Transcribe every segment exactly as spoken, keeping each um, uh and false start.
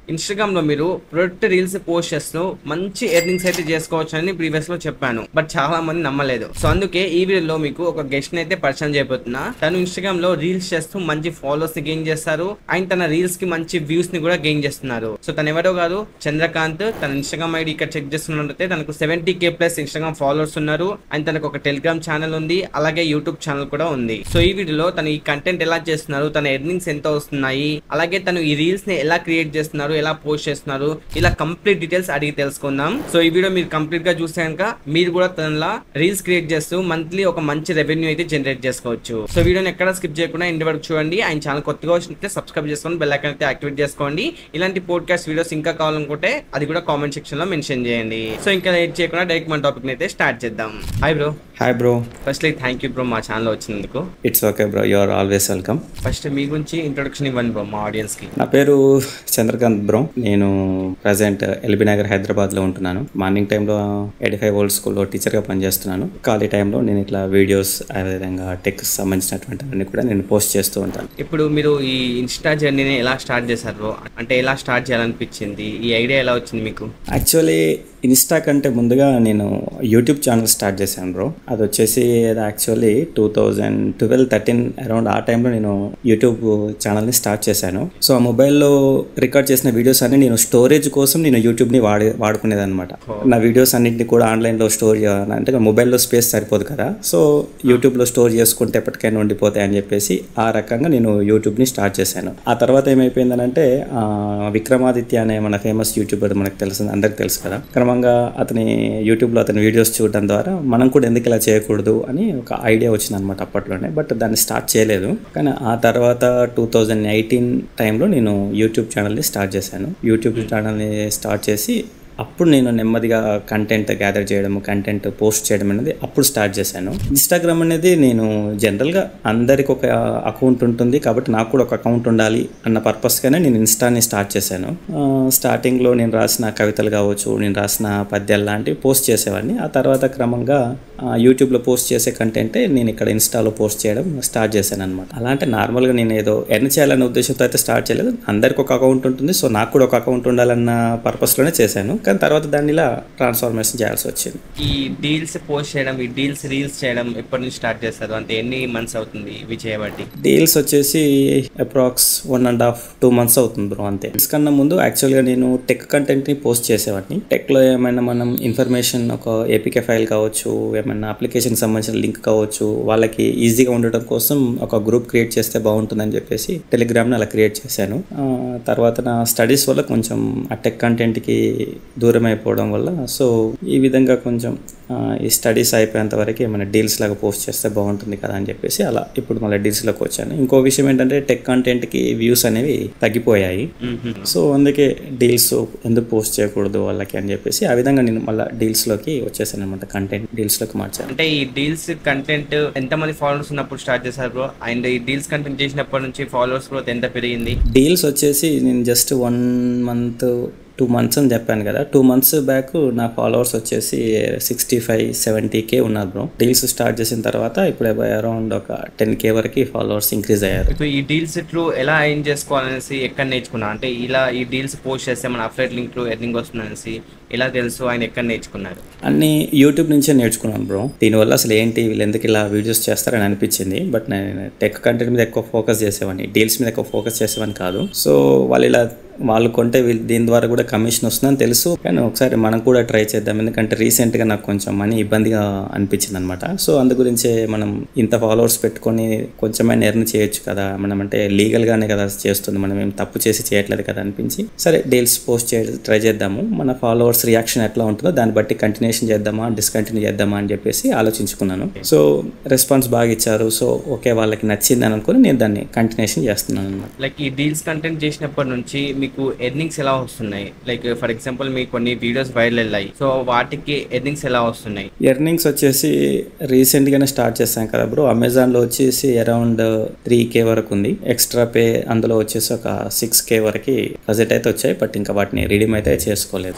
Instagram లో మీరు product reels post చేస్తూ మంచి ఎర్నింగ్స్ అయితే చేసుకోవచ్చు అని ప్రీవియస్ లో చెప్పాను, బట్ చాలా మంది నమ్మలేదు. సో అందుకే ఈ వీడియోలో మీకు ఒక గెస్ట్ ని అయితే పరిచయం చేయబోతున్నా. తను ఇన్స్టాగ్రామ్ లో రీల్స్ చేస్తూ మంచి ఫాలోవర్స్ ని గెయిన్ చేస్తారు అండ్ తన రీల్స్ కి మంచి వ్యూస్ ని కూడా గెయిన్ చేస్తున్నారు. సో తను ఎవరో కాదు, చంద్రకాంత్. తన ఇన్స్టాగ్రామ్ ఐడి ఇక్కడ చెక్ చేస్తున్నట్లయితే తనకు seventy K plus Instagram followers ఉన్నారు అండ్ తనకు ఒక టెలిగ్రామ్ ఛానల్ ఉంది, అలాగే యూట్యూబ్ ఛానల్ కూడా ఉంది. సో ఈ వీడియోలో తను ఈ కంటెంట్ ఎలా చేస్తున్నారు, తన ఎర్నింగ్స్ ఎంత వస్తున్నాయి, అలాగే తను ఈ రీల్స్ ని ఎలా క్రియేట్ చేస్తున్నారు, ఎలా పోస్ట్ చేస్తున్నారు, ఇలా కంప్లీట్ డీటెయిల్స్ అడిగి తెలుసుకుందాం. సో ఈ వీడియో మీరు కంప్లీట్ గా చూస్తే కనుక మీరు కూడా తనలా రీల్స్ క్రియేట్ చేస్తూ మంత్లీ ఒక మంచి రెవెన్యూ అయితే జనరేట్ చేసుకోవచ్చు. సో వీడియోని ఎక్కడ స్కిప్ చేయకుండా ఇంటి వరకు చూడండి. ఆయన ఛానల్ కొత్తగా వచ్చినట్లయితే సబ్స్క్రైబ్ చేసుకొని బెల్ ఐకాన్ అయితే యాక్టివేట్ చేసుకోండి. ఇలాంటి పోడ్కాస్ట్ వీడియోస్ ఇంకా కావాలనుకుంటే అది కూడా కామెంట్ సెక్షన్ లో మెన్షన్ చేయండి. సో ఇంకా లేట్ చేయకుండా డైరెక్ట్ మన టాపిక్ అయితే స్టార్ట్ చేద్దాం. Hi bro. Hi bro. Firstly thank you bro మా ఛానల్ వచ్చినందుకు. It's okay bro, you are always welcome. First మీ గురించి ఇంట్రొడక్షన్ ఇవ్వండి బ్రో మా ఆడియన్స్ కి. నా పేరు చంద్రకాంత్ బ్రో. నేను ప్రజెంట్ ఎల్బీ నగర్ హైదరాబాద్ లో ఉంటున్నాను. మార్నింగ్ టైంలో ఎయిటీ ఫైవ్ ఓల్డ్ స్కూల్లో టీచర్గా పనిచేస్తున్నాను. ఖాళీ టైంలో నేను ఇట్లా వీడియోస్ అదేవిధంగా టెక్ సంబంధించినటువంటి అన్ని కూడా నేను పోస్ట్ చేస్తూ ఉంటాను. ఇప్పుడు మీరు ఈ ఇన్స్టా జర్నీని ఎలా స్టార్ట్ చేశారు బ్రో? అంటే ఎలా స్టార్ట్ చేయాలనిపించింది, ఈ ఐడియా ఎలా వచ్చింది మీకు? యాక్చువల్లీ ఇన్స్టా కంటే ముందుగా నేను యూట్యూబ్ ఛానల్ స్టార్ట్ చేశాను బ్రో. అది వచ్చేసి actually two thousand twelve thirteen around ఆ టైంలో నేను యూట్యూబ్ ఛానల్ని స్టార్ట్ చేశాను. సో ఆ మొబైల్లో రికార్డ్ చేసిన వీడియోస్ అన్ని నేను స్టోరేజ్ కోసం నేను యూట్యూబ్ని వాడి వాడుకునేది అనమాట. నా వీడియోస్ అన్నింటినీ కూడా ఆన్లైన్లో స్టోర్ చేయాలి అంటే మొబైల్లో స్పేస్ సరిపోదు కదా, సో యూట్యూబ్లో స్టోర్ చేసుకుంటే ఎప్పటికైనా ఉండిపోతాయి అని చెప్పేసి ఆ రకంగా నేను యూట్యూబ్ని స్టార్ట్ చేశాను. ఆ తర్వాత ఏమైపోయిందనంటే విక్రమాదిత్య అనే మన ఫేమస్ యూట్యూబర్ మనకు తెలుసు, అందరికి తెలుసు కదా. క్రమంగా అతని యూట్యూబ్లో అతని వీడియోస్ చూడడం ద్వారా మనం కూడా ఎందుకు ఇలా చేయకూడదు అని ఒక ఐడియా వచ్చింది అనమాట అప్పట్లోనే. బట్ దాన్ని స్టార్ట్ చేయలేదు. కానీ ఆ తర్వాత టూ థౌజండ్ ఎయిటీన్ టైంలో నేను యూట్యూబ్ ఛానల్ని స్టార్ట్ చేశాను. యూట్యూబ్ ఛానల్ని స్టార్ట్ చేసి అప్పుడు నేను నెమ్మదిగా కంటెంట్ గ్యాదర్ చేయడం, కంటెంట్ పోస్ట్ చేయడం అనేది అప్పుడు స్టార్ట్ చేశాను. ఇన్స్టాగ్రామ్ అనేది నేను జనరల్గా అందరికి ఒక అకౌంట్ ఉంటుంది కాబట్టి నాకు కూడా ఒక అకౌంట్ ఉండాలి అన్న పర్పస్గానే నేను ఇన్స్టాని స్టార్ట్ చేశాను. స్టార్టింగ్లో నేను రాసిన కవితలు కావచ్చు, నేను రాసిన పద్యాలు లాంటివి పోస్ట్ చేసేవాడిని. ఆ తర్వాత క్రమంగా యూట్యూబ్లో పోస్ట్ చేసే కంటెంటే నేను ఇక్కడ ఇన్స్టాలో పోస్ట్ చేయడం స్టార్ట్ చేశాను అనమాట. అలా అంటే నార్మల్గా నేను ఏదో ఎర్న్ చేయాలనే ఉద్దేశంతో అయితే స్టార్ట్ చేయలేదు. అందరికి ఒక అకౌంట్ ఉంటుంది, సో నాకు కూడా ఒక అకౌంట్ ఉండాలన్న పర్పస్లోనే చేశాను. కానీ తర్వాత దాన్ని ఇలా ట్రాన్స్ఫార్మేషన్ చేయాల్సి వచ్చింది. ఈ డీల్స్ పోస్ట్ చేయడం, ఈ డీల్స్ రీల్స్ చేయడం ఎప్పటి నుంచి స్టార్ట్ చేస్తారు? అంటే ఎన్ని మంత్స్ అవుతుంది ఇవి చేయబట్టి? డీల్స్ వచ్చేసి approx one and half two months అవుతుంది బ్రో, అంతే. కన్నా ముందు యాక్చువల్గా నేను టెక్ కంటెంట్ని పోస్ట్ చేసేవాడిని. టెక్లో ఏమైనా మనం ఇన్ఫర్మేషన్, ఒక ఏపీకే ఫైల్ కావచ్చు, ఏమైనా అప్లికేషన్కి సంబంధించిన లింక్ కావచ్చు, వాళ్ళకి ఈజీగా ఉండటం కోసం ఒక గ్రూప్ క్రియేట్ చేస్తే బాగుంటుందని చెప్పేసి టెలిగ్రామ్ని అలా క్రియేట్ చేశాను. తర్వాత నా స్టడీస్ వల్ల కొంచెం ఆ టెక్ కంటెంట్కి దూరం అయిపోవడం వల్ల సో ఈ విధంగా కొంచెం ఈ స్టడీస్ అయిపోయేంత వరకు ఏమైనా డీల్స్ లాగా పోస్ట్ చేస్తే బాగుంటుంది కదా అని చెప్పేసి అలా ఇప్పుడు మళ్ళీ డీల్స్లోకి వచ్చాను. ఇంకో విషయం ఏంటంటే టెక్ కంటెంట్కి వ్యూస్ అనేవి తగ్గిపోయాయి. సో అందుకే డీల్స్ ఎందుకు పోస్ట్ చేయకూడదు వాళ్ళకి అని చెప్పేసి ఆ విధంగా నేను మళ్ళీ డీల్స్లోకి వచ్చేసాను అనమాట. కంటెంట్ డీల్స్లోకి మార్చాను. అంటే ఈ డీల్స్ కంటెంట్ ఎంతమంది ఫాలోవర్స్ ఉన్నప్పుడు స్టార్ట్ చేశారు బ్రో? అండ్ ఈ డీల్స్ కంటెంట్ చేసినప్పటి నుంచి ఫాలోవర్స్ గ్రోత్ ఎంత పెరిగింది? డీల్స్ వచ్చేసి నేను just one month two months అని చెప్పాను కదా. టూ మంత్స్ బ్యాక్ నా ఫాలోవర్స్ వచ్చేసి సిక్స్టీ ఫైవ్ సెవెంటీ కే ఉన్నారు బ్రో. డీల్స్ స్టార్ట్ చేసిన తర్వాత ఇప్పుడు అరౌండ్ ఒక టెన్ కే వరకు ఫాలోవర్స్ ఇంక్రీజ్ అయ్యారు. ఇప్పుడు ఈ డీల్స్ త్రూ ఎలా ఎర్న్ చేసుకోవాలనేసి ఎక్కడ నేర్చుకున్నా? అంటే ఇలా ఈ డీల్స్ పోస్ట్ చేస్తే మన అఫ్లైట్ లింక్ లో ఎర్నింగ్ వస్తుందనేసి ఎలా తెలుసు, ఆయన ఎక్కడ నేర్చుకున్నారు? అన్ని యూట్యూబ్ నుంచే నేర్చుకున్నాను బ్రో. దీనివల్ల అసలు ఏంటి వీళ్ళు ఎందుకు ఇలా వీడియోస్ చేస్తారని అనిపించింది. బట్ నేను టెక్ కంటెంట్ మీద ఎక్కువ ఫోకస్ చేసేవాడిని, డీల్స్ మీద ఎక్కువ ఫోకస్ చేసేవాడిని కాదు. సో వాళ్ళు ఇలా వాళ్ళు కొంటే వీళ్ళు దీని ద్వారా కూడా కమిషన్ వస్తుందని తెలుసు. కానీ ఒకసారి మనం కూడా ట్రై చేద్దాం, ఎందుకంటే రీసెంట్గా నాకు కొంచెం మనీ ఇబ్బందిగా అనిపించింది అనమాట. సో అందు గురించే మనం ఇంత ఫాలోవర్స్ పెట్టుకొని కొంచెమైనా ఎర్న్ చేయొచ్చు కదా, మనం అంటే లీగల్గానే కదా చేస్తుంది, మనం ఏం తప్పు చేసి చేయట్లేదు కదా అనిపించి సరే డీల్స్ పోస్ట్ చే ట్రై చేద్దాము, మన ఫాలోవర్స్ రియాక్షన్ ఎట్లా ఉంటుందో దాన్ని బట్టి కంటిన్యూషన్ చేద్దామా డిస్కంటిన్యూ చేద్దామా అని చెప్పేసి ఆలోచించుకున్నాను. సో రెస్పాన్స్ బాగా ఇచ్చారు. సో ఓకే వాళ్ళకి నచ్చింది అని అనుకుని నేను దాన్ని కంటిన్యూషన్ చేస్తున్నాను అనమాట. లైక్ ఈ డీల్స్ కంటెంట్ చేసినప్పటి నుంచి మీకు ఎర్నింగ్స్ ఎలా వస్తున్నాయి? లైక్ ఫర్ ఎగ్జాంపుల్ మీకు కొన్ని వీడియోస్ వైరల్ అయ్యాయి, సో వాటికి ఎర్నింగ్స్ ఎలా వస్తున్నాయి? ఎర్నింగ్స్ వచ్చేసి రీసెంట్ గానే స్టార్ట్ చేశాం కదా బ్రో. అమెజాన్ లో వచ్చేసి అరౌండ్ త్రీ కే వరకు ఉంది. ఎక్స్ట్రా పే అందులో వచ్చేసి ఒక సిక్స్ కే వరకు బడ్జెట్ అయితే వచ్చాయి, బట్ ఇంకా వాటిని రిడీమ్ అయితే చేసుకోలేదు. సో గైస్ తిన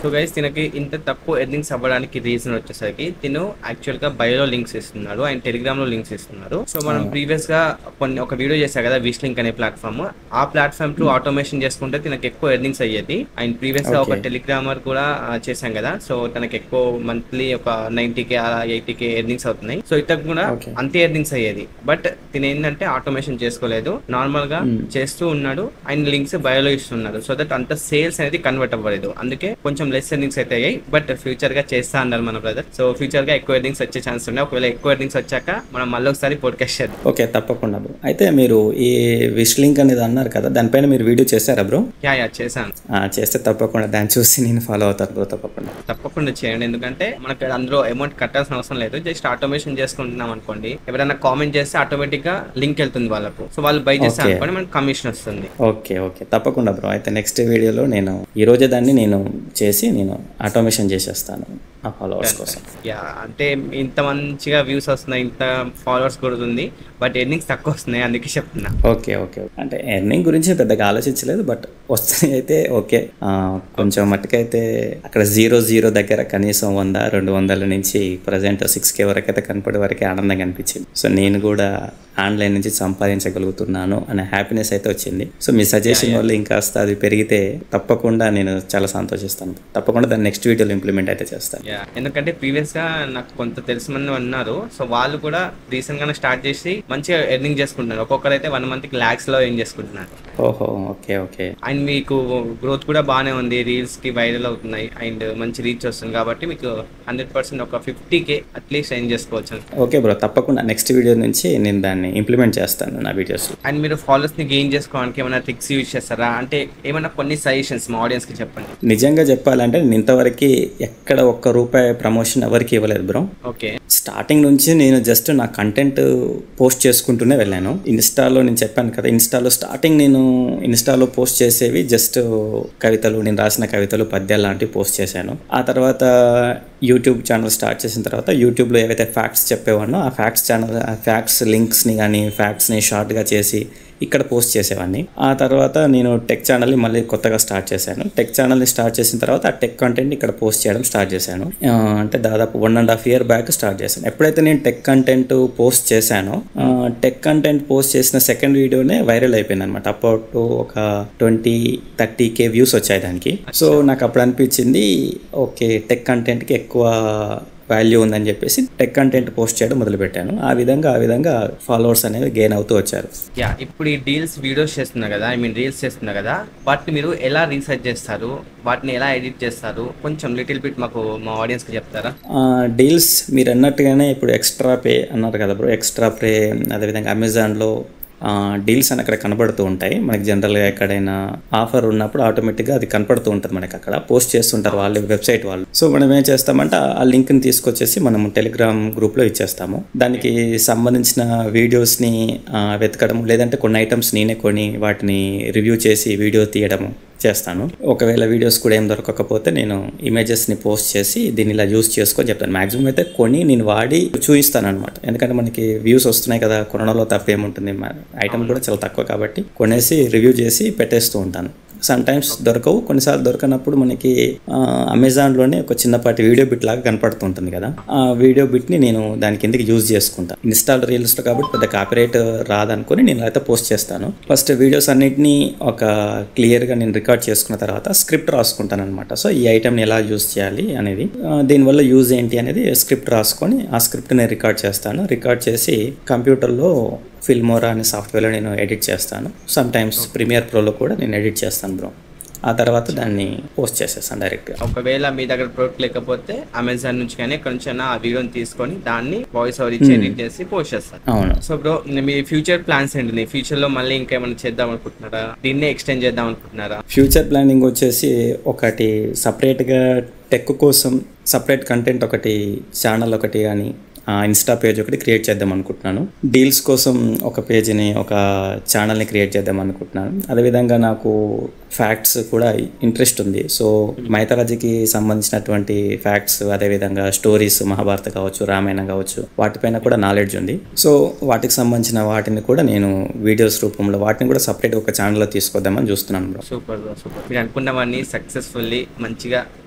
తినకి ఇంత తక్కువ ఎర్నింగ్స్ అవ్వడానికి రీజన్ వచ్చేసరికి తిను యాక్చువల్ గా బయోలో లింక్స్ ఇస్తున్నారు అండ్ టెలిగ్రామ్ లో లింక్స్ ఇస్తున్నారు. సో మనం ప్రీవియస్ గా కొన్ని ఒక వీడియో చేశా కదా విష్ లింక్ అనే ప్లాట్ఫామ్, ఆ ప్లాట్ఫామ్ త్రూ ఆటోమేషన్ చేసుకుంటే తనకి ఎక్కువ ఎర్నింగ్స్ అయ్యేది. అండ్ ప్రీవియస్ గా ఒక టెలిగ్రామర్ కూడా చేశాం కదా, సో తనకి ఎక్కువ మంత్లీ ఒక ninety K eighty K earnings అవుతున్నాయి. సో ఇతను కూడా అంతే ఎర్నింగ్స్ అయ్యేది. బట్ తిన ఏంటంటే ఆటోమేషన్ చేసుకోలేదు, నార్మల్ గా చేస్తూ ఉన్నాడు అండ్ లింక్స్ బయోలో ఇస్తున్నారు. సో దట్ అంత సేల్స్ అనేది కన్వర్ట్ అవ్వలేదు, అందుకే కొంచెం లెస్ ఎర్నింగ్స్ అయితే అయ్యాయి. బట్ ఫ్యూచర్ గా చేస్తా అన్నారు మన బ్రదర్. సో ఫ్యూచర్ గా ఎక్కువ ఎర్నింగ్స్ వచ్చే ఛాన్స్ ఉన్నాయి. ఒకవేళ ఎక్కువ ఎర్నింగ్స్ వచ్చాక మనం మళ్ళీ ఒకసారి పోడ్కాస్ట్ చేద్దాం. ఓకే, తప్పకుండా బ్రో. అయితే మీరు ఈ విష్ లింక్ అనేది అన్నారు కదా, దానిపైన మీరు వీడియో చేశారా బ్రో? యా యా చేశాను. చేస్తే తప్పకుండా దాన్ని చూసి నేను ఫాలో అవుతాను బ్రో. తప్పకుండా తప్పకుండా చేయండి, ఎందుకంటే మనకి అందులో అమౌంట్ కట్టాల్సిన అవసరం లేదు. జస్ట్ ఆటోమేషన్ చేసుకుంటున్నాం అనుకోండి, ఎవరైనా కామెంట్ చేస్తే ఆటోమేటిక్ గా లింక్ వెళ్తుంది వాళ్ళకు. సో వాళ్ళు బై చేస్తారు అనుకోండి, మనకి కమిషన్ వస్తుంది. ఓకే ఓకే తప్పకుండా బ్రో. అయితే నెక్స్ట్ వీడియోలో నేను ఈ రోజే దాన్ని నేను చేసి నేను ఆటోమేషన్ చేసేస్తాను ఆ ఫాలోవర్స్ కోసం. యా అంటే ఇంత మంచిగా వ్యూస్ వస్తున్నాయి, ఇంత ఫాలోవర్స్ కూడా ఉంది, బట్ ఎర్నింగ్స్ తక్కువ వస్తున్నాయి, అందుకే చెప్తున్నా. ఓకే ఓకే అంటే ఎర్నింగ్ గురించి పెద్దగా ఆలోచించలేదు, బట్ వస్తున్నాయి అయితే ఓకే. కొంచెం మట్టుకైతే అక్కడ జీరో జీరో దగ్గర కనీసం వంద రెండు వందల నుంచి ప్రజెంట్ సిక్స్ కే వరకు అయితే కనపడే వరకే ఆనందంగా అనిపించింది. సో నేను కూడా ఆన్లైన్ నుంచి సంపాదించగలుగుతున్నాను అనే హ్యాపీనెస్ అయితే వచ్చింది. సో మీ సజెషన్ వల్ల ఇంకాస్త అది పెరిగితే తప్పకుండా నేను చాలా సంతోషిస్తాను. తప్పకుండా దాన్ని నెక్స్ట్ వీడియోలో ఇంప్లిమెంట్ అయితే చేస్తాను. ఎందుకంటే ప్రీవియస్ గా నాకు కొంత తెలిసిన మంది ఉన్నారు, సో వాళ్ళు కూడా రీసెంట్ గానే స్టార్ట్ చేసి మంచిగా ఎర్నింగ్ చేసుకుంటున్నారు. ఒక్కొక్కరు అయితే వన్ మంత్ కి లాక్స్ లో ఎర్న్ చేసుకుంటున్నారు. ఓహో ఓకే ఓకే. అండ్ మీకు గ్రోత్ కూడా బాగానే ఉంది, రీల్స్ కి వైరల్ అవుతున్నాయి అండ్ మంచి రీచ్ వస్తుంది, కాబట్టి మీకు హండ్రెడ్ పర్సెంట్ ఒక ఫిఫ్టీ కే అట్లీస్ట్ ఎర్న్ చేసుకోవచ్చు. ఓకే బ్రో, తప్పకుండా నెక్స్ట్ వీడియో నుంచి నేను దాన్ని ఇంప్లిమెంట్ చేస్తాను నా వీడియోస్. అండ్ మీరు ఫాలోవర్స్ ని గెయిన్ చేసుకోవడానికి ఏమైనా ట్రిక్స్ యూజ్ చేస్తారా? అంటే ఏమైనా కొన్ని సజెషన్స్ మా ఆడియన్స్ కి చెప్పండి. నిజంగా చెప్పాలంటే నేను ఇంతవరకు ఎక్కడ ఒక్క రూపాయి ప్రమోషన్ ఎవరికి ఇవ్వలేదు బ్రో. ఓకే. స్టార్టింగ్ నుంచి నేను జస్ట్ నా కంటెంట్ పోస్ట్ చేసుకుంటూనే వెళ్ళాను. ఇన్స్టాలో నేను చెప్పాను కదా, ఇన్స్టాలో స్టార్టింగ్ నేను ఇన్స్టాలో పోస్ట్ చేసేవి జస్ట్ కవితలు, నేను రాసిన కవితలు, పద్యాలు లాంటివి పోస్ట్ చేశాను. ఆ తర్వాత యూట్యూబ్ ఛానల్ స్టార్ట్ చేసిన తర్వాత యూట్యూబ్లో ఏవైతే ఫ్యాక్ట్స్ చెప్పేవాడినో ఆ ఫ్యాక్ట్స్ ఛానల్ ఆ ఫ్యాక్ట్స్ లింక్స్ని కానీ ఫ్యాక్ట్స్ని షార్ట్గా చేసి ఇక్కడ పోస్ట్ చేసేవాడిని. ఆ తర్వాత నేను టెక్ ఛానల్ని మళ్ళీ కొత్తగా స్టార్ట్ చేశాను. టెక్ ఛానల్ని స్టార్ట్ చేసిన తర్వాత ఆ టెక్ కంటెంట్ ఇక్కడ పోస్ట్ చేయడం స్టార్ట్ చేశాను. అంటే దాదాపు one and half year back start చేశాను. ఎప్పుడైతే నేను టెక్ కంటెంట్ పోస్ట్ చేశానో టెక్ కంటెంట్ పోస్ట్ చేసిన సెకండ్ వీడియోనే వైరల్ అయిపోయింది అనమాట. అప్పుడు ఒక ట్వంటీ థర్టీ కే వ్యూస్ వచ్చాయి దానికి. సో నాకు అప్పుడు అనిపించింది ఓకే టెక్ కంటెంట్కి ఎక్కువ వాల్యూ ఉందని చెప్పేసి టెక్ కంటెంట్ పోస్ట్ చేయడం మొదలుపెట్టాను. ఆ విధంగా ఆ విధంగా ఫాలోవర్స్ అనేవి గెయిన్ అవుతూ వచ్చారు. యా ఇప్పుడు ఈ డీల్స్ వీడియోస్ చేస్తున్నా కదా, ఐ మీన్ రీల్స్ చేస్తున్నా కదా, వాటిని మీరు ఎలా రీసెర్చ్ చేస్తారు, వాటిని ఎలా ఎడిట్ చేస్తారు, కొంచెం లిటిల్ బిట్ మాకు మా ఆడియన్స్కి చెప్తారా? డీల్స్ మీరు అన్నట్టుగానే ఇప్పుడు ఎక్స్ట్రా పే అన్నారు కదా బ్రో, ఎక్స్ట్రా పే అదేవిధంగా అమెజాన్లో డీల్స్ అని అక్కడ కనబడుతూ ఉంటాయి. మనకి జనరల్గా ఎక్కడైనా ఆఫర్ ఉన్నప్పుడు ఆటోమేటిక్గా అది కనపడుతూ ఉంటుంది, మనకి అక్కడ పోస్ట్ చేస్తుంటారు వాళ్ళు, వెబ్సైట్ వాళ్ళు. సో మనం ఏం చేస్తామంటే ఆ లింక్ని తీసుకొచ్చేసి మనం టెలిగ్రామ్ గ్రూప్లో ఇచ్చేస్తాము. దానికి సంబంధించిన వీడియోస్ని వెతకడం, లేదంటే కొన్ని ఐటమ్స్ నేనే కొని వాటిని రివ్యూ చేసి వీడియో తీయడము చేస్తాను. ఒకవేళ వీడియోస్ కూడా ఏం దొరకకపోతే నేను ఇమేజెస్ని పోస్ట్ చేసి దీన్ని ఇలా యూస్ చేసుకొని చెప్తాను. మ్యాక్సిమం అయితే కొని నేను వాడి చూపిస్తాను అనమాట. ఎందుకంటే మనకి వ్యూస్ వస్తున్నాయి కదా, కొనడంలో తప్పేముంటుంది, ఐటమ్ కూడా చాలా తక్కువ కాబట్టి కొనేసి రివ్యూ చేసి పెట్టేస్తూ ఉంటాను. సమ్ టైమ్స్ దొరకవు, కొన్నిసార్లు దొరకనప్పుడు మనకి అమెజాన్లోనే ఒక చిన్నపాటి వీడియో బిట్ లాగా కనపడుతుంటుంది కదా, ఆ వీడియో బిట్ని నేను దాని కిందకి యూజ్ చేసుకుంటాను. ఇన్స్టాల్ రీల్స్లో కాబట్టి పెద్ద కాపీరైట్ రాదనుకొని నేను అయితే పోస్ట్ చేస్తాను. ఫస్ట్ వీడియోస్ అన్నిటినీ ఒక క్లియర్గా నేను రికార్డ్ చేసుకున్న తర్వాత స్క్రిప్ట్ రాసుకుంటాను అనమాట. సో ఈ ఐటమ్ని ఎలా యూజ్ చేయాలి అనేది, దీనివల్ల యూజ్ ఏంటి అనేది స్క్రిప్ట్ రాసుకొని ఆ స్క్రిప్ట్ని రికార్డ్ చేస్తాను. రికార్డ్ చేసి కంప్యూటర్లో ఫిల్మోరా అనే సాఫ్ట్వేర్లో నేను ఎడిట్ చేస్తాను. సమ్ టైమ్స్ ప్రీమియర్ ప్రోలో కూడా నేను ఎడిట్ చేస్తాను బ్రో. ఆ తర్వాత దాన్ని పోస్ట్ చేసేస్తాను డైరెక్ట్గా. ఒకవేళ మీ దగ్గర ప్రొడక్ట్ లేకపోతే అమెజాన్ నుంచి కానీ ఎక్కడ నుంచి ఆ వీడియోని తీసుకొని దాన్ని వాయిస్ ఓవర్ ఇచ్చి ఎడిట్ చేసి పోస్ట్ చేస్తాను. అవును. సో బ్రో మీ ఫ్యూచర్ ప్లాన్స్ ఏంటి? ఫ్యూచర్ లో మళ్ళీ ఇంకేమైనా చేద్దాం అనుకుంటున్నారా, దీన్ని ఎక్స్టెండ్ చేద్దాం అనుకుంటున్నారా? ఫ్యూచర్ ప్లానింగ్ వచ్చేసి ఒకటి సపరేట్గా టెక్ కోసం సపరేట్ కంటెంట్ ఒకటి ఛానల్ ఒకటి కానీ ఇన్స్టా పేజ్ ఒకటి క్రియేట్ చేద్దాం అనుకుంటున్నాను. డీల్స్ కోసం ఒక పేజ్ని ఒక ఛానల్ని క్రియేట్ చేద్దాం అనుకుంటున్నాను. అదేవిధంగా నాకు ఫ్యాక్ట్స్ కూడా ఇంట్రెస్ట్ ఉంది. సో మైథాలజీకి సంబంధించినటువంటి ఫ్యాక్ట్స్, అదేవిధంగా స్టోరీస్, మహాభారత కావచ్చు, రామాయణం కావచ్చు, వాటిపైన కూడా నాలెడ్జ్ ఉంది. సో వాటికి సంబంధించిన వాటిని కూడా నేను వీడియోస్ రూపంలో వాటిని కూడా సపరేట్ ఒక ఛానల్లో తీసుకొద్దామని చూస్తున్నాను బ్రో. Super bro, super. మీరు అనుకున్నవన్నీ సక్సెస్ఫుల్లీ మంచిగా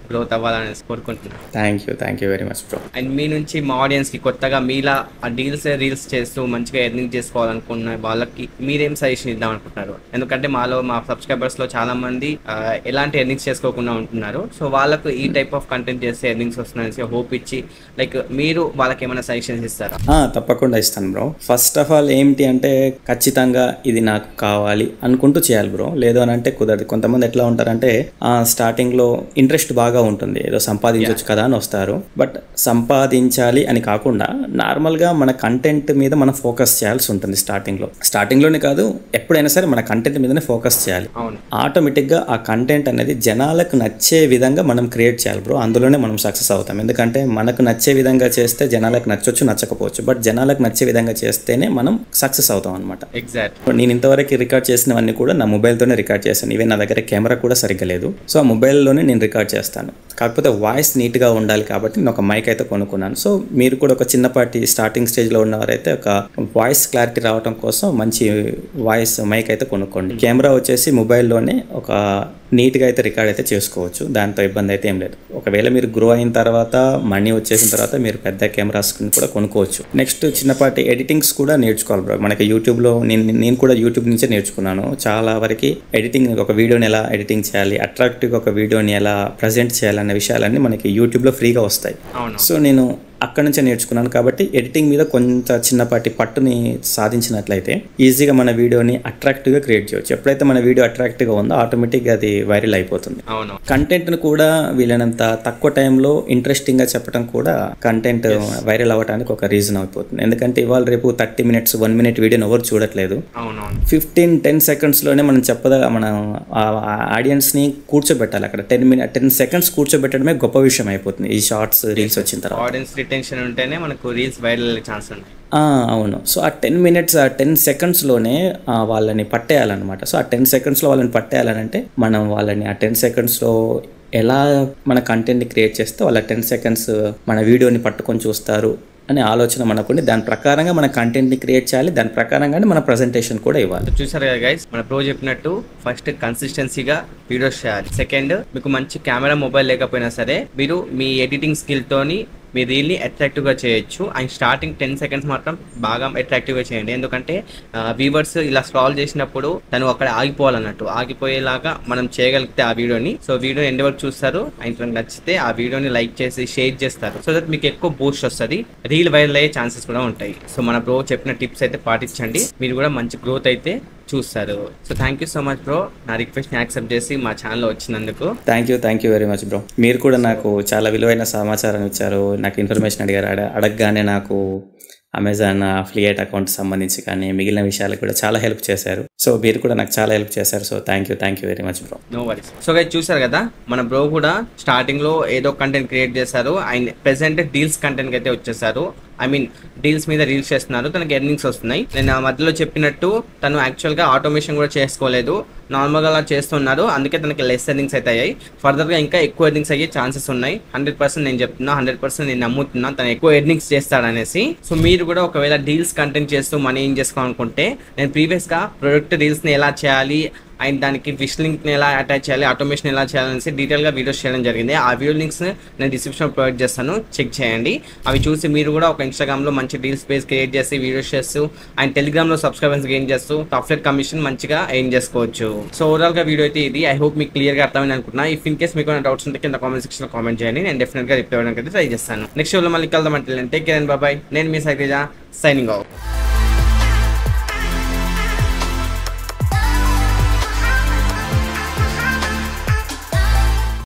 గ్రోత్ అవ్వాలని కోరుకుంటున్నాను. Thank you thank you very much bro. And మీ నుంచి మా ఆడియన్స్ కి కొత్తగా మీలా ఆ డీల్స్ రీల్స్ చేస్తూ మంచిగా ఎర్నింగ్ చేసుకోవాలనుకున్న వాళ్ళకి మీరేం సజెషన్ ఇద్దాం అనుకుంటున్నారు? ఎందుకంటే మాలో మా సబ్స్క్రైబర్స్ లో చాలా మంది ఎలాంటి ఎర్నింగ్స్ చేసుకోకుండా ఉంటున్నారు. సో వాళ్ళకు ఈ టైప్ ఆఫ్ కంటెంట్ చేస్తే ఎర్నింగ్స్ వస్తున్నాయని హోప్ ఇచ్చి లైక్ మీరు వాళ్ళకి ఏమైనా సజెషన్స్ ఇస్తారా? తప్పకుండా ఇస్తాను బ్రో. ఫస్ట్ ఆఫ్ ఆల్ ఏంటి అంటే ఖచ్చితంగా ఇది నాకు కావాలి అనుకుంటూ చేయాలి బ్రో. లేదు అని అంటే కుదరదు. కొంతమంది ఎట్లా ఉంటారంటే స్టార్టింగ్ లో ఇంట్రెస్ట్ బాగా ఉంటుంది, ఏదో సంపాదించవచ్చు కదా అని వస్తారు. బట్ సంపాదించాలి అని కాకుండా నార్మల్ గా మన కంటెంట్ మీద మనం ఫోకస్ చేయాల్సి ఉంటుంది. స్టార్టింగ్ లో స్టార్టింగ్ లోనే కాదు, ఎప్పుడైనా సరే మన కంటెంట్ మీదనే ఫోకస్ చేయాలి. ఆటోమేటిక్ గా ఆ కంటెంట్ అనేది జనాలకు నచ్చే విధంగా మనం క్రియేట్ చేయాలి బ్రో. అందులోనే మనం సక్సెస్ అవుతాం. ఎందుకంటే మనకు నచ్చే విధంగా చేస్తే జనాలకు నచ్చొచ్చు, నచ్చకపోవచ్చు. బట్ జనాలకు నచ్చే విధంగా చేస్తేనే మనం సక్సెస్ అవుతాం అనమాట. ఎగ్జాక్ట్. నేను ఇంతవరకు రికార్డ్ చేసినవన్నీ కూడా నా మొబైల్తోనే రికార్డ్ చేశాను. ఈవెన్ నా దగ్గర కెమెరా కూడా సరిగ్గా లేదు. సో ఆ మొబైల్లోనే నేను రికార్డ్ చేస్తాను. కాకపోతే వాయిస్ నీట్గా ఉండాలి కాబట్టి నేను ఒక మైక్ అయితే కొనుక్కున్నాను. సో మీరు కూడా ఒక చిన్నపాటి స్టార్టింగ్ స్టేజ్లో ఉన్నవారైతే ఒక వాయిస్ క్లారిటీ రావడం కోసం మంచి వాయిస్ మైక్ అయితే కొనుక్కోండి. కెమెరా వచ్చేసి మొబైల్లోనే ఒక నీట్గా అయితే రికార్డ్ అయితే చేసుకోవచ్చు. దాంతో ఇబ్బంది అయితే ఏం లేదు. ఒకవేళ మీరు గ్రో అయిన తర్వాత మనీ వచ్చేసిన తర్వాత మీరు పెద్ద కెమెరాస్ కూడా కొనుక్కోవచ్చు. నెక్స్ట్ చిన్నపాటి ఎడిటింగ్స్ కూడా నేర్చుకోవాలి బ్రో. మనకి యూట్యూబ్లో నేను నేను కూడా యూట్యూబ్ నుంచే నేర్చుకున్నాను. చాలా వరకు ఎడిటింగ్, ఒక వీడియోని ఎలా ఎడిటింగ్ చేయాలి, అట్రాక్టివ్గా ఒక వీడియోని ఎలా ప్రజెంట్ చేయాలనే విషయాలన్నీ మనకి యూట్యూబ్లో ఫ్రీగా వస్తాయి. సో నేను అక్కడ నుంచే నేర్చుకున్నాను. కాబట్టి ఎడిటింగ్ మీద కొంత చిన్నపాటి పట్టుని సాధించినట్లయితే ఈజీగా మన వీడియోని అట్రాక్టివ్గా క్రియేట్ చేయవచ్చు. ఎప్పుడైతే మన వీడియో అట్రాక్టివ్గా ఉందో ఆటోమేటిక్గా అది వైరల్ అయిపోతుంది. కంటెంట్ను కూడా వీలైనంత తక్కువ టైంలో ఇంట్రెస్టింగ్గా చెప్పడం కూడా కంటెంట్ వైరల్ అవ్వడానికి ఒక రీజన్ అయిపోతుంది. ఎందుకంటే ఇవాళ రేపు థర్టీ మినిట్స్ వన్ మినిట్ వీడియోని ఎవరు చూడట్లేదు. ఫిఫ్టీన్ టెన్ సెకండ్స్లోనే మనం చెప్పదా మనం ఆడియన్స్ని కూర్చోబెట్టాలి. అక్కడ టెన్ మినిట్ టెన్ సెకండ్స్ కూర్చోబెట్టడమే గొప్ప విషయం అయిపోతుంది ఈ షార్ట్స్ రీల్స్ వచ్చిన తర్వాత. టెన్షన్ ఉంటేనే మనకు రీల్స్ వైరల్ అయ్యే ఛాన్స్ ఉంది. అవును. సో ఆ టెన్ మినిట్స్ ఆ టెన్ సెకండ్స్లోనే వాళ్ళని పట్టేయాలన్నమాట. సో ఆ టెన్ సెకండ్స్లో వాళ్ళని పట్టేయాలనంటే మనం వాళ్ళని ఆ టెన్ సెకండ్స్లో ఎలా మన కంటెంట్ని క్రియేట్ చేస్తే వాళ్ళ టెన్ సెకండ్స్ మన వీడియోని పట్టుకొని చూస్తారు అనే ఆలోచన మనకుండి దాని ప్రకారంగా మన కంటెంట్ని క్రియేట్ చేయాలి. దాని ప్రకారంగానే మన ప్రజెంటేషన్ కూడా ఇవ్వాలి. చూసారు కదా గైస్, మన ప్రో చెప్పినట్టు ఫస్ట్ కన్సిస్టెన్సీగా వీడియోస్ చేయాలి. సెకండ్, మీకు మంచి కెమెరా మొబైల్ లేకపోయినా సరే మీరు మీ ఎడిటింగ్ స్కిల్తోని మీ రీల్ని అట్రాక్టివ్గా చేయొచ్చు. అండ్ స్టార్టింగ్ టెన్ సెకండ్స్ మాత్రం బాగా అట్రాక్టివ్గా చేయండి. ఎందుకంటే వ్యూవర్స్ ఇలా స్క్రాల్ చేసినప్పుడు తను అక్కడ ఆగిపోవాలన్నట్టు, ఆగిపోయేలాగా మనం చేయగలిగితే ఆ వీడియోని, సో వీడియో ఎండ్ వరకు చూస్తారు. ఆయన నచ్చితే ఆ వీడియోని లైక్ చేసి షేర్ చేస్తారు. సో దట్ మీకు ఎక్కువ బూస్ట్ వస్తుంది, రీల్ వైరల్ అయ్యే ఛాన్సెస్ కూడా ఉంటాయి. సో మన బ్రో చెప్పిన టిప్స్ అయితే పాటించండి, మీరు కూడా మంచి గ్రోత్ అయితే చూస్తారు. So thank you so much bro, నా రిక్వెస్ట్ని యాక్సెప్ట్ చేసి మా ఛానల్లో వచ్చినందుకు. Thank you thank you very much bro. మీరు కూడా నాకు చాలా విలువైన సమాచారం ఇచ్చారు. నాకు ఇన్ఫర్మేషన్ అడిగారు. అడ అడగగానే నాకు అమెజాన్ అఫిలియేట్ అకౌంట్ సంబంధించి కానీ మిగిలిన విషయాలు కూడా చాలా హెల్ప్ చేశారు. సో మీరు కూడా నాకు చాలా హెల్ప్ చేశారు. So thank you thank you very much bro. No worries. So guys చూసారు కదా, మన బ్రో కూడా స్టార్టింగ్ లో ఏదో కంటెంట్ క్రియేట్ చేశారు. అండ్ ప్రెసెంట్ డీల్స్ కంటెంట్ అయితే వచ్చేసారు. ఐ మీన్ డీల్స్ మీద రీల్స్ చేస్తున్నారు, తనకి ఎర్నింగ్స్ వస్తున్నాయి. నేను ఆ మధ్యలో చెప్పినట్టు తను యాక్చువల్గా ఆటోమేషన్ కూడా చేసుకోలేదు, నార్మల్గా అలా చేస్తున్నారు. అందుకే తనకి లెస్ ఎర్నింగ్స్ అయితే అయ్యాయి. ఫర్దర్గా ఇంకా ఎక్కువ ఎర్నింగ్స్ అయ్యే ఛాన్సెస్ ఉన్నాయి. హండ్రెడ్ పర్సెంట్ నేను చెప్తున్నా, హండ్రెడ్ పర్సెంట్ నేను నమ్ముతున్నా తను ఎక్కువ ఎర్నింగ్స్ చేస్తాడనేసి. సో మీరు కూడా ఒకవేళ డీల్స్ కంటెంట్ చేస్తూ మనీ ఏం చేసుకోవాలనుకుంటే, నేను ప్రీవియస్గా ప్రొడక్ట్ రీల్స్ని ఎలా చేయాలి అండ్ దానికి విష్ లింక్ని ఎలా అటాచ్ చేయాలి, ఆటోమేషన్ ఎలా చేయాలనేసి డీటెయిల్గా వీడియోస్ చేయడం జరిగింది. ఆ వీడియో లింక్స్ నేను డిస్క్రిప్షన్లో ప్రొవైడ్ చేస్తాను, చెక్ చేయండి. అవి చూసి మీరు కూడా ఒక ఇన్స్టాగ్రామ్లో మంచి డీల్స్ పేజ్ క్రియేట్ చేసి వీడియోస్ చేస్తూ అండ్ టెలిగ్రామ్లో సబ్స్క్రైబర్స్ గెయిన్ చేస్తూ టాప్లెట్ కమిషన్ మంచిగా ఎయిన్ చేసుకోవచ్చు. సో ఓవరాల్గా వీడియో అయితే ఇది. ఐ హోప్ మీకు క్లియర్గా అర్థమైంది అనుకుంటున్నా. ఇఫ్ ఇన్ కేస్ మీకు డౌట్స్ ఉంటే కింద కామెంట్ సెక్షన్లో కామెంట్ చేయండి, నేను డెఫినెట్గా రిప్లై అవ్వడానికి అయితే ట్రై చేస్తాను. నెక్స్ట్ వీడియోలో మళ్ళీ కలుద్దాం. అంటే టేక్ కేర్ అండ్ బాయ్. నేను మీ సైతేజ సైనింగ్ ఆఫ్.